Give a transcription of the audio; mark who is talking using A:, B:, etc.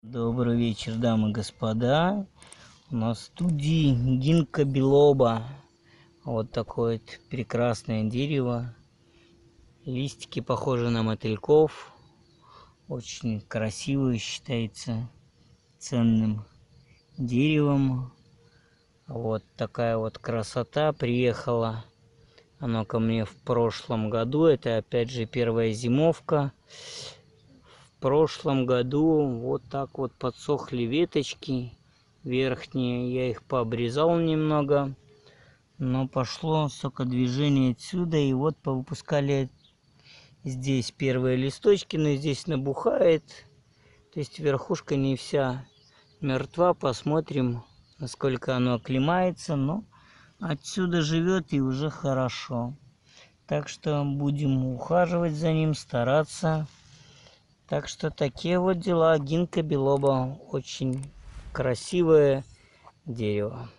A: Добрый вечер, дамы и господа. У нас в студии гинка билоба. Вот такое вот прекрасное дерево. Листики похожи на мотыльков. Очень красивое, считается ценным деревом. Вот такая вот красота. Приехала оно ко мне в прошлом году. Это опять же первая зимовка. В прошлом году вот так вот подсохли веточки верхние, я их пообрезал немного, но пошло сокодвижение отсюда, и вот повыпускали здесь первые листочки, но здесь набухает, то есть верхушка не вся мертва. Посмотрим, насколько оно оклемается, но отсюда живет и уже хорошо, так что будем ухаживать за ним, стараться. Так что такие вот дела. Гинка билоба. Очень красивое дерево.